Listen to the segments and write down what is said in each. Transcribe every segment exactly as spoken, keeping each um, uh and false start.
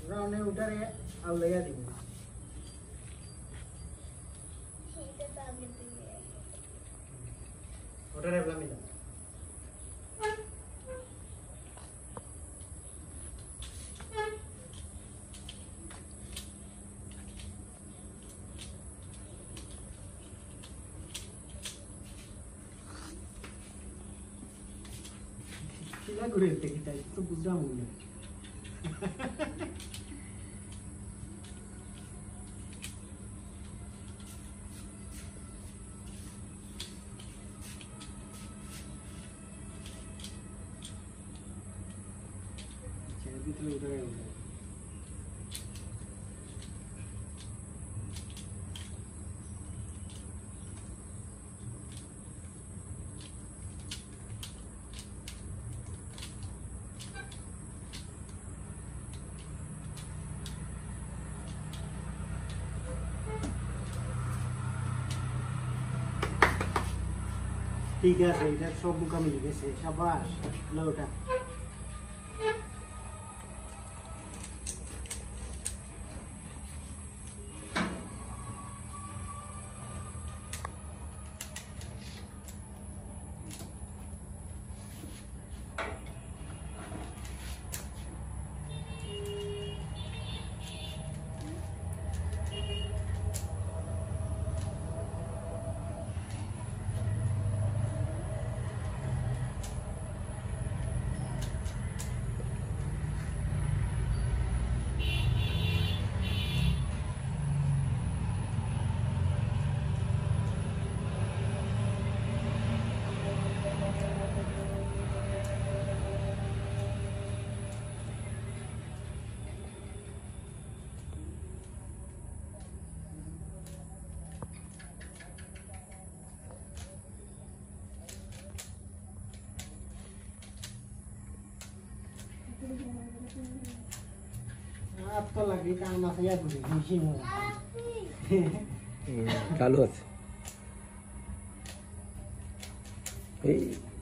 राउने उठारे अब लगा देंगे उठारे अपना मिला चिल्ला गुड़े होते कितना तो बुद्धा मुझे चल भी तो उधर है उधर ठीक है सही है सब बुका मिल गए से शाबाश लौटा अब तो लगी काम मासे या बुझे मशीन हो चालू আছে এই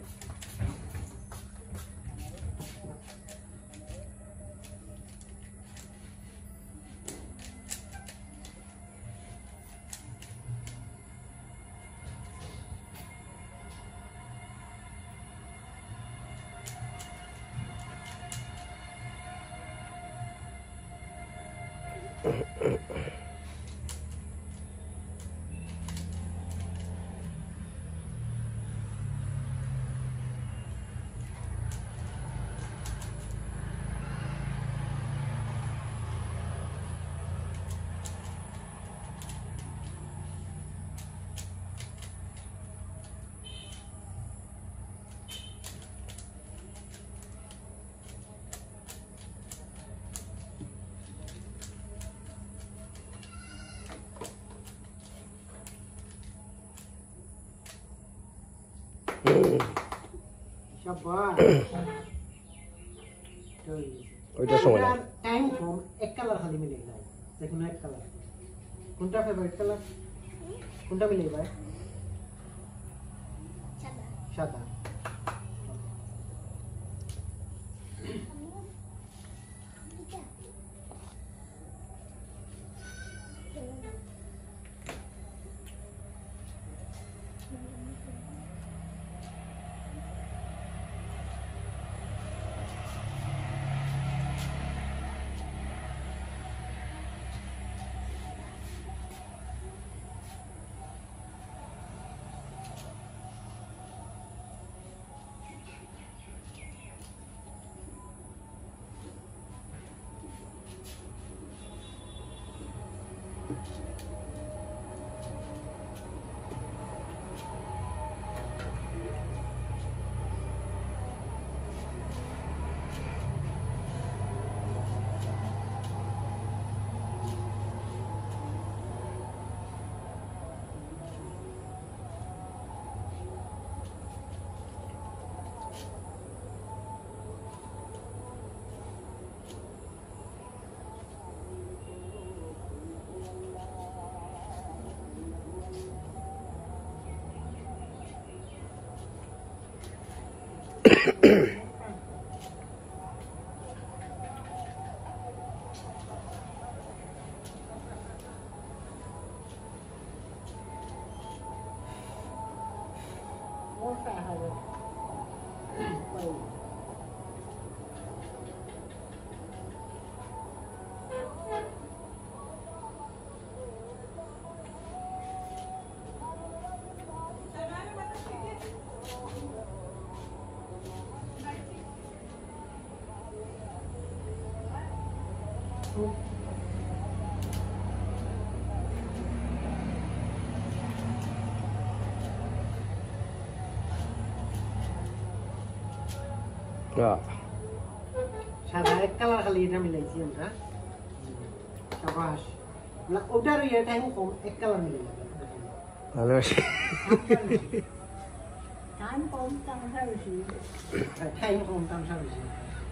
शाबाश ওইটা সময় না टाइम फ्रॉम एक कलर खाली मिलेगा देखो एक कलर कौनटा फेवरेट कलर कौनटा मिलेगा सादा सादा হ্যাঁ সাদা এক কালার খালি এটা মিলাইছি আমরা সাবাস না ওটার এটা কম এক কালার মিলাই ভালোবাসি টাইম কম তামসা বেশি টাইম কম তামসা বেশি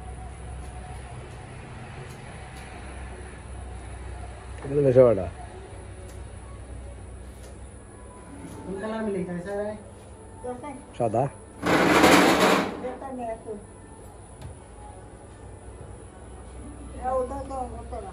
এটা নেশাটা কোন কালার মিলাইতে স্যার তোতে সাদা তোতে নিয়ে তো এও তো তো তোরা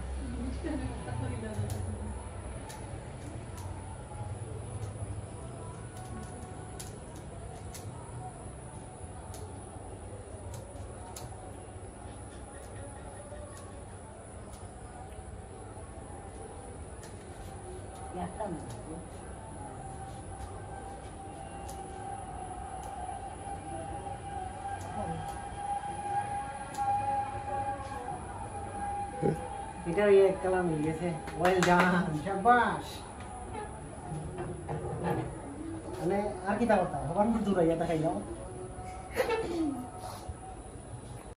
ya está এটা এক কালার মিল গেছে ওয়েল ডান শাবাশ মানে আর কি তা কথা হবার দূর আইয়া দেখাইলাম